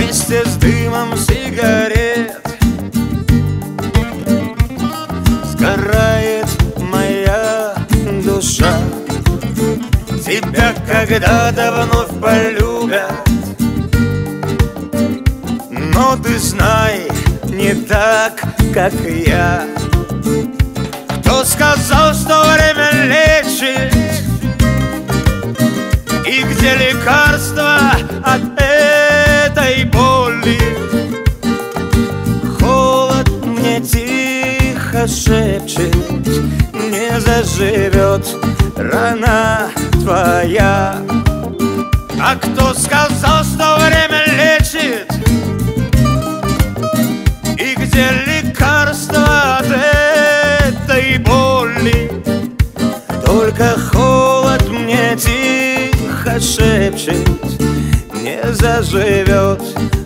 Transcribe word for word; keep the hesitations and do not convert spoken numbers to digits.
вместе с дымом сигарет сгорает моя душа. Тебя когда-то вновь полюбят, но ты знай, не так, как я. Кто сказал, что время лечит? И где лекарство от этой боли? Холод мне тихо шепчет: не заживет рана твоя. А кто сказал, что время лечит? И где лекарство от этой боли? Только холод мне тихо шепчет: не заживет